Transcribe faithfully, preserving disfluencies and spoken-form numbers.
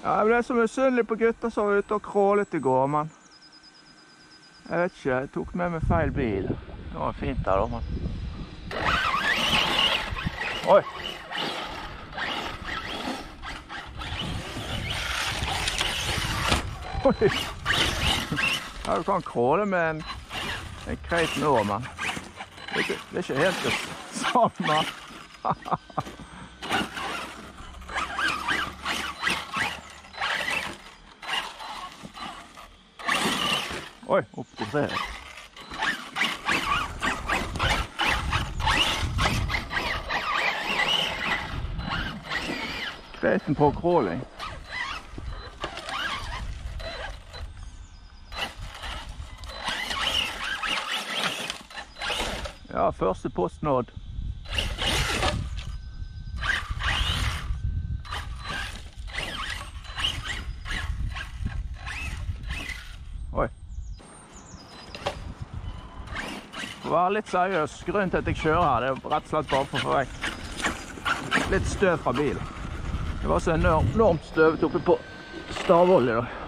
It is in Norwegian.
Ja, jeg ble så misunnelig på gutter som var ute og krålet i går, men jeg vet ikke, jeg tok med meg feil bil. Det var fint der da, men... Oi! Oi! Ja, du kan kråle med en, en Kraton nå, men det er ikke, det er ikke helt det samme. Oi, opp til tre. Kraton på kråling. Ja, første post nådd. Oi. For å være litt seriøs, grunnen til at jeg kjører her, det er rett og slett bare for å få vekk litt støv fra bilen. Det var så enormt, enormt støvet oppe på stavolje da.